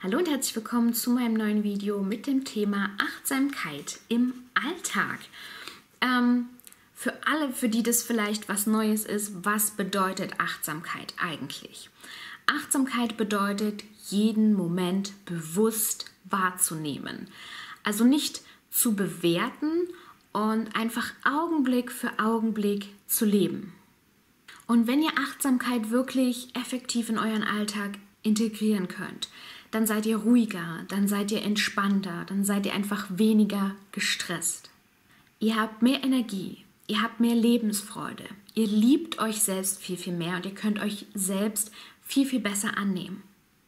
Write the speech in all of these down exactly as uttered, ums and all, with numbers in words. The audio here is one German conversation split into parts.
Hallo und herzlich willkommen zu meinem neuen Video mit dem Thema Achtsamkeit im Alltag. Ähm, für alle, für die das vielleicht was Neues ist, was bedeutet Achtsamkeit eigentlich? Achtsamkeit bedeutet, jeden Moment bewusst wahrzunehmen. Also nicht zu bewerten und einfach Augenblick für Augenblick zu leben. Und wenn ihr Achtsamkeit wirklich effektiv in euren Alltag integrieren könnt, dann seid ihr ruhiger, dann seid ihr entspannter, dann seid ihr einfach weniger gestresst. Ihr habt mehr Energie, ihr habt mehr Lebensfreude, ihr liebt euch selbst viel, viel mehr und ihr könnt euch selbst viel, viel besser annehmen.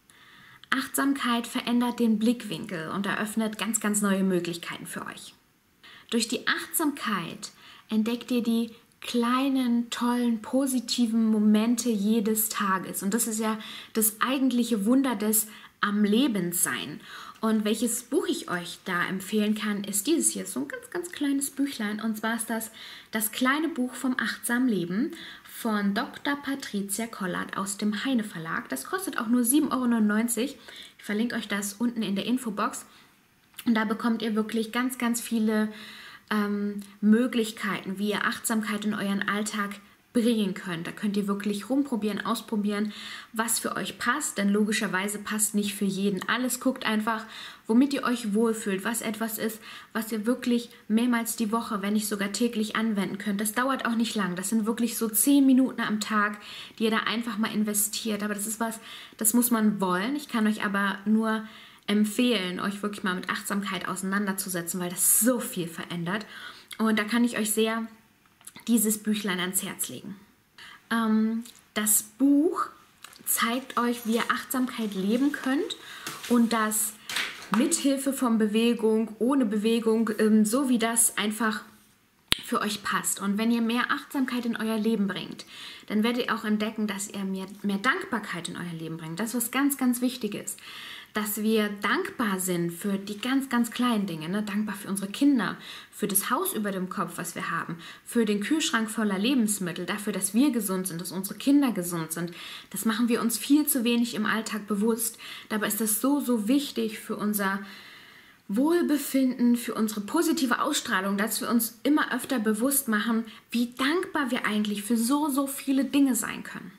Achtsamkeit verändert den Blickwinkel und eröffnet ganz, ganz neue Möglichkeiten für euch. Durch die Achtsamkeit entdeckt ihr die kleinen, tollen, positiven Momente jedes Tages. Und das ist ja das eigentliche Wunder des am Lebenssein. Und welches Buch ich euch da empfehlen kann, ist dieses hier, so ein ganz, ganz kleines Büchlein. Und zwar ist das das kleine Buch vom achtsamen Leben von Doktor Patricia Kollert aus dem Heine Verlag. Das kostet auch nur sieben Euro neunundneunzig. Ich verlinke euch das unten in der Infobox. Und da bekommt ihr wirklich ganz, ganz viele ähm, Möglichkeiten, wie ihr Achtsamkeit in euren Alltag bringen könnt. Da könnt ihr wirklich rumprobieren, ausprobieren, was für euch passt, denn logischerweise passt nicht für jeden alles. Guckt einfach, womit ihr euch wohlfühlt, was etwas ist, was ihr wirklich mehrmals die Woche, wenn nicht sogar täglich anwenden könnt. Das dauert auch nicht lang. Das sind wirklich so zehn Minuten am Tag, die ihr da einfach mal investiert. Aber das ist was, das muss man wollen. Ich kann euch aber nur empfehlen, euch wirklich mal mit Achtsamkeit auseinanderzusetzen, weil das so viel verändert. Und da kann ich euch sehr dieses Büchlein ans Herz legen. Ähm, das Buch zeigt euch, wie ihr Achtsamkeit leben könnt und das mithilfe von Bewegung, ohne Bewegung, ähm, so wie das einfach für euch passt. Und wenn ihr mehr Achtsamkeit in euer Leben bringt, dann werdet ihr auch entdecken, dass ihr mehr, mehr Dankbarkeit in euer Leben bringt. Das ist was ganz, ganz Wichtiges. Dass wir dankbar sind für die ganz, ganz kleinen Dinge. Ne? Dankbar für unsere Kinder, für das Haus über dem Kopf, was wir haben, für den Kühlschrank voller Lebensmittel, dafür, dass wir gesund sind, dass unsere Kinder gesund sind. Das machen wir uns viel zu wenig im Alltag bewusst. Dabei ist das so, so wichtig für unser Wohlbefinden, für unsere positive Ausstrahlung, dass wir uns immer öfter bewusst machen, wie dankbar wir eigentlich für so, so viele Dinge sein können.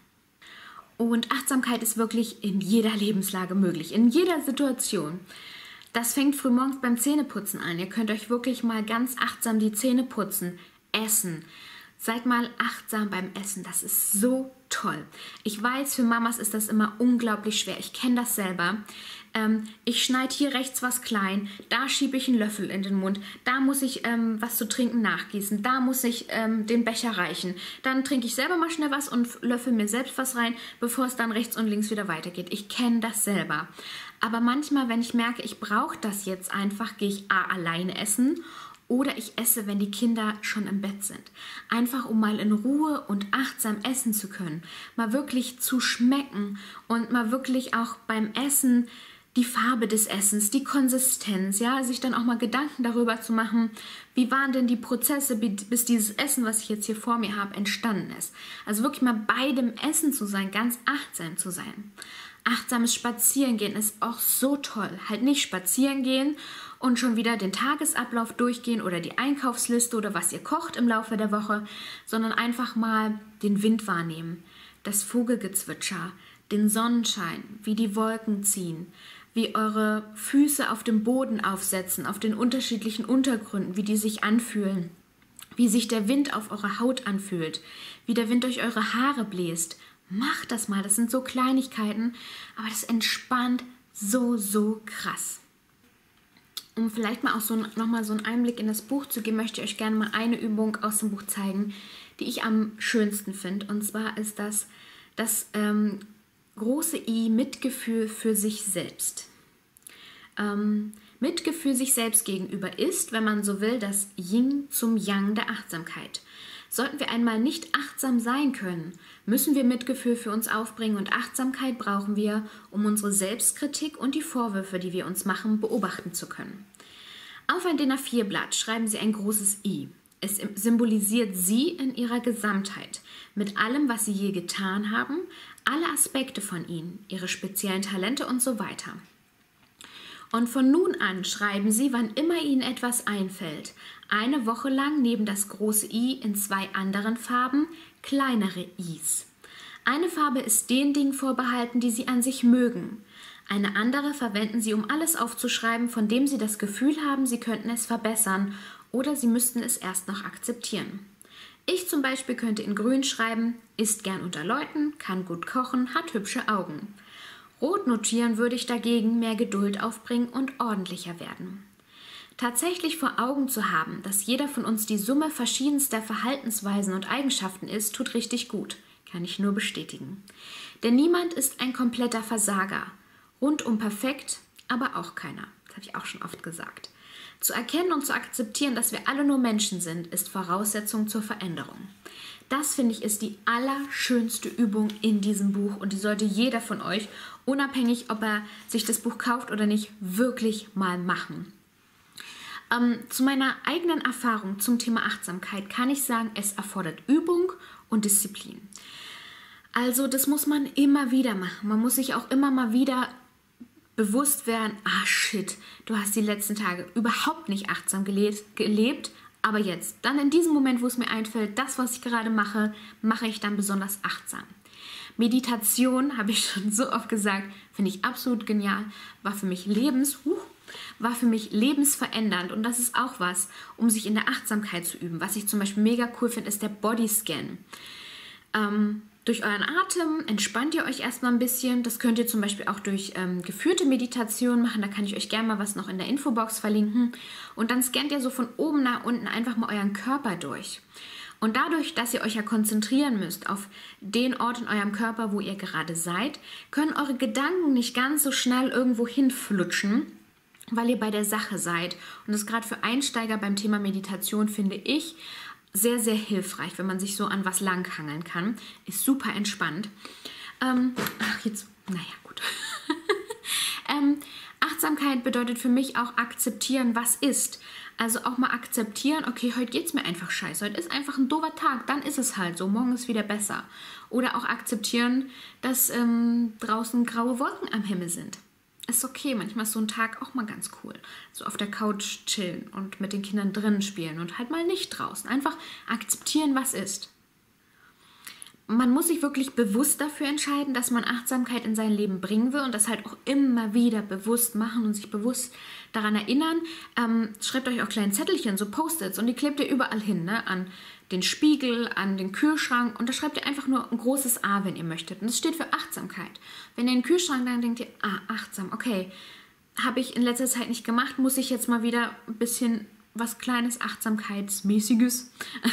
Und Achtsamkeit ist wirklich in jeder Lebenslage möglich, in jeder Situation. Das fängt frühmorgens beim Zähneputzen an. Ihr könnt euch wirklich mal ganz achtsam die Zähne putzen, essen. Seid mal achtsam beim Essen, das ist so toll. Ich weiß, für Mamas ist das immer unglaublich schwer. Ich kenne das selber. Ähm, ich schneide hier rechts was klein, da schiebe ich einen Löffel in den Mund, da muss ich ähm, was zu trinken nachgießen, da muss ich ähm, den Becher reichen. Dann trinke ich selber mal schnell was und löffel mir selbst was rein, bevor es dann rechts und links wieder weitergeht. Ich kenne das selber. Aber manchmal, wenn ich merke, ich brauche das jetzt einfach, gehe ich A, alleine essen. Oder ich esse, wenn die Kinder schon im Bett sind. Einfach, um mal in Ruhe und achtsam essen zu können. Mal wirklich zu schmecken und mal wirklich auch beim Essen die Farbe des Essens, die Konsistenz, ja, sich dann auch mal Gedanken darüber zu machen, wie waren denn die Prozesse, bis dieses Essen, was ich jetzt hier vor mir habe, entstanden ist. Also wirklich mal bei dem Essen zu sein, ganz achtsam zu sein. Achtsames Spazierengehen ist auch so toll. Halt nicht spazieren gehen und schon wieder den Tagesablauf durchgehen oder die Einkaufsliste oder was ihr kocht im Laufe der Woche, sondern einfach mal den Wind wahrnehmen, das Vogelgezwitscher, den Sonnenschein, wie die Wolken ziehen, wie eure Füße auf dem Boden aufsetzen, auf den unterschiedlichen Untergründen, wie die sich anfühlen, wie sich der Wind auf eure Haut anfühlt, wie der Wind durch eure Haare bläst. Macht das mal, das sind so Kleinigkeiten, aber das entspannt so, so krass. Um vielleicht mal auch so nochmal so einen Einblick in das Buch zu geben, möchte ich euch gerne mal eine Übung aus dem Buch zeigen, die ich am schönsten finde. Und zwar ist das das ähm, große I, Mitgefühl für sich selbst. Ähm, Mitgefühl sich selbst gegenüber ist, wenn man so will, das Yin zum Yang der Achtsamkeit. Sollten wir einmal nicht achtsam sein können, müssen wir Mitgefühl für uns aufbringen und Achtsamkeit brauchen wir, um unsere Selbstkritik und die Vorwürfe, die wir uns machen, beobachten zu können. Auf ein D I N A vier Blatt schreiben Sie ein großes I. Es symbolisiert Sie in Ihrer Gesamtheit, mit allem, was Sie je getan haben, alle Aspekte von Ihnen, Ihre speziellen Talente und so weiter. Und von nun an schreiben Sie, wann immer Ihnen etwas einfällt, eine Woche lang neben das große I in zwei anderen Farben kleinere Is. Eine Farbe ist den Dingen vorbehalten, die Sie an sich mögen. Eine andere verwenden Sie, um alles aufzuschreiben, von dem Sie das Gefühl haben, Sie könnten es verbessern oder Sie müssten es erst noch akzeptieren. Ich zum Beispiel könnte in Grün schreiben, isst gern unter Leuten, kann gut kochen, hat hübsche Augen. Rot notieren würde ich dagegen mehr Geduld aufbringen und ordentlicher werden. Tatsächlich vor Augen zu haben, dass jeder von uns die Summe verschiedenster Verhaltensweisen und Eigenschaften ist, tut richtig gut, kann ich nur bestätigen. Denn niemand ist ein kompletter Versager, rundum perfekt, aber auch keiner. Das habe ich auch schon oft gesagt. Zu erkennen und zu akzeptieren, dass wir alle nur Menschen sind, ist Voraussetzung zur Veränderung. Das, finde ich, ist die allerschönste Übung in diesem Buch und die sollte jeder von euch, unabhängig ob er sich das Buch kauft oder nicht, wirklich mal machen. Ähm, zu meiner eigenen Erfahrung zum Thema Achtsamkeit kann ich sagen, es erfordert Übung und Disziplin. Also das muss man immer wieder machen. Man muss sich auch immer mal wieder bewusst werden, ah shit, du hast die letzten Tage überhaupt nicht achtsam gelebt, gelebt, aber jetzt, dann in diesem Moment, wo es mir einfällt, das, was ich gerade mache, mache ich dann besonders achtsam. Meditation, habe ich schon so oft gesagt, finde ich absolut genial, war für mich lebens, uh, war für mich lebensverändernd und das ist auch was, um sich in der Achtsamkeit zu üben. Was ich zum Beispiel mega cool finde, ist der Bodyscan. Ähm, Durch euren Atem entspannt ihr euch erstmal ein bisschen. Das könnt ihr zum Beispiel auch durch ähm, geführte Meditation machen. Da kann ich euch gerne mal was noch in der Infobox verlinken. Und dann scannt ihr so von oben nach unten einfach mal euren Körper durch. Und dadurch, dass ihr euch ja konzentrieren müsst auf den Ort in eurem Körper, wo ihr gerade seid, können eure Gedanken nicht ganz so schnell irgendwo hinflutschen, weil ihr bei der Sache seid. Und das gerade für Einsteiger beim Thema Meditation, finde ich, sehr, sehr hilfreich, wenn man sich so an was langhangeln kann. Ist super entspannt. Ähm, ach, jetzt, naja, gut. ähm, Achtsamkeit bedeutet für mich auch akzeptieren, was ist. Also auch mal akzeptieren, okay, heute geht es mir einfach scheiße. Heute ist einfach ein doofer Tag, dann ist es halt so. Morgen ist wieder besser. Oder auch akzeptieren, dass ähm, draußen graue Wolken am Himmel sind. Ist okay, manchmal ist so ein Tag auch mal ganz cool. So auf der Couch chillen und mit den Kindern drinnen spielen und halt mal nicht draußen. Einfach akzeptieren, was ist. Man muss sich wirklich bewusst dafür entscheiden, dass man Achtsamkeit in sein Leben bringen will und das halt auch immer wieder bewusst machen und sich bewusst daran erinnern. Ähm, schreibt euch auch kleine Zettelchen, so Post-its und die klebt ihr überall hin, ne? An den Spiegel, an den Kühlschrank und da schreibt ihr einfach nur ein großes A, wenn ihr möchtet. Und das steht für Achtsamkeit. Wenn ihr in den Kühlschrank dann denkt ihr, ah, achtsam, okay, habe ich in letzter Zeit nicht gemacht, muss ich jetzt mal wieder ein bisschen was Kleines, Achtsamkeitsmäßiges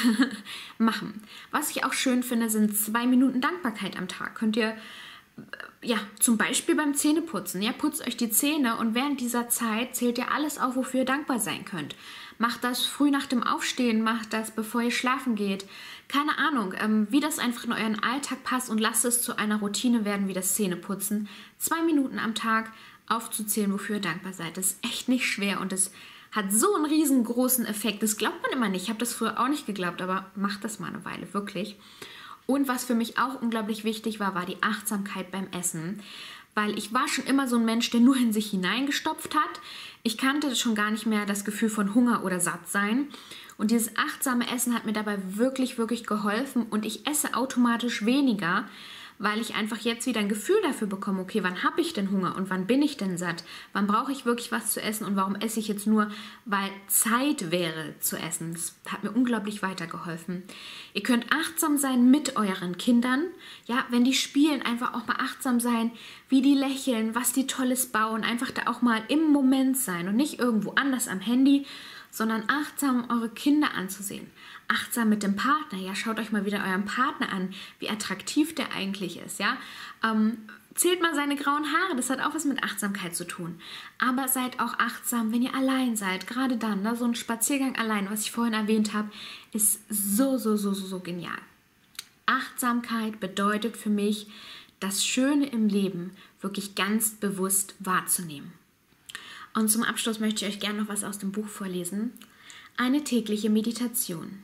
machen. Was ich auch schön finde, sind zwei Minuten Dankbarkeit am Tag. Könnt ihr, ja, zum Beispiel beim Zähneputzen, ja, putzt euch die Zähne und während dieser Zeit zählt ihr alles auf, wofür ihr dankbar sein könnt. Macht das früh nach dem Aufstehen, macht das, bevor ihr schlafen geht. Keine Ahnung, ähm, wie das einfach in euren Alltag passt und lasst es zu einer Routine werden wie das Zähneputzen. Zwei Minuten am Tag aufzuzählen, wofür ihr dankbar seid. Das ist echt nicht schwer und es hat so einen riesengroßen Effekt. Das glaubt man immer nicht. Ich habe das früher auch nicht geglaubt, aber macht das mal eine Weile, wirklich. Und was für mich auch unglaublich wichtig war, war die Achtsamkeit beim Essen. Weil ich war schon immer so ein Mensch, der nur in sich hineingestopft hat. Ich kannte schon gar nicht mehr das Gefühl von Hunger oder Sattsein. Und dieses achtsame Essen hat mir dabei wirklich, wirklich geholfen. Und ich esse automatisch weniger, weil ich einfach jetzt wieder ein Gefühl dafür bekomme, okay, wann habe ich denn Hunger und wann bin ich denn satt? Wann brauche ich wirklich was zu essen und warum esse ich jetzt nur, weil Zeit wäre zu essen? Das hat mir unglaublich weitergeholfen. Ihr könnt achtsam sein mit euren Kindern. Ja, wenn die spielen, einfach auch mal achtsam sein, wie die lächeln, was die Tolles bauen. Einfach da auch mal im Moment sein und nicht irgendwo anders am Handy, sondern achtsam eure Kinder anzusehen. Achtsam mit dem Partner, ja, schaut euch mal wieder euren Partner an, wie attraktiv der eigentlich ist, ja. Ähm, zählt mal seine grauen Haare, das hat auch was mit Achtsamkeit zu tun. Aber seid auch achtsam, wenn ihr allein seid, gerade dann, ne, so ein Spaziergang allein, was ich vorhin erwähnt habe, ist so, so, so, so, so genial. Achtsamkeit bedeutet für mich, das Schöne im Leben wirklich ganz bewusst wahrzunehmen. Und zum Abschluss möchte ich euch gerne noch was aus dem Buch vorlesen. Eine tägliche Meditation.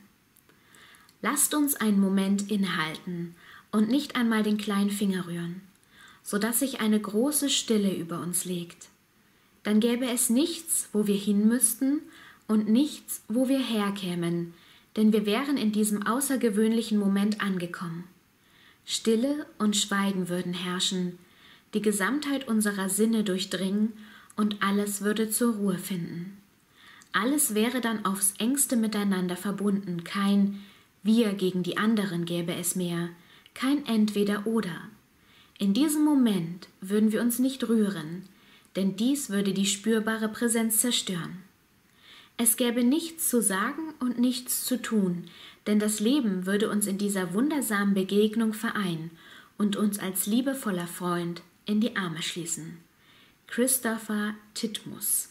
Lasst uns einen Moment innehalten und nicht einmal den kleinen Finger rühren, sodass sich eine große Stille über uns legt. dann gäbe es nichts, wo wir hin müssten und nichts, wo wir herkämen, denn wir wären in diesem außergewöhnlichen Moment angekommen. Stille und Schweigen würden herrschen, die Gesamtheit unserer Sinne durchdringen und alles würde zur Ruhe finden. Alles wäre dann aufs engste miteinander verbunden, kein Wir gegen die anderen gäbe es mehr, kein Entweder-Oder. In diesem Moment würden wir uns nicht rühren, denn dies würde die spürbare Präsenz zerstören. Es gäbe nichts zu sagen und nichts zu tun, denn das Leben würde uns in dieser wundersamen Begegnung vereinen und uns als liebevoller Freund in die Arme schließen. Christopher Titmuss.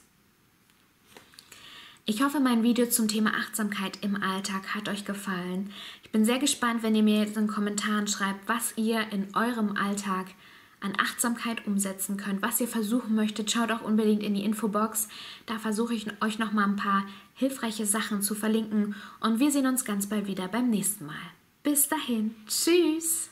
Ich hoffe, mein Video zum Thema Achtsamkeit im Alltag hat euch gefallen. Ich bin sehr gespannt, wenn ihr mir jetzt in den Kommentaren schreibt, was ihr in eurem Alltag an Achtsamkeit umsetzen könnt, was ihr versuchen möchtet. Schaut auch unbedingt in die Infobox. Da versuche ich euch noch mal ein paar hilfreiche Sachen zu verlinken. Und wir sehen uns ganz bald wieder beim nächsten Mal. Bis dahin. Tschüss!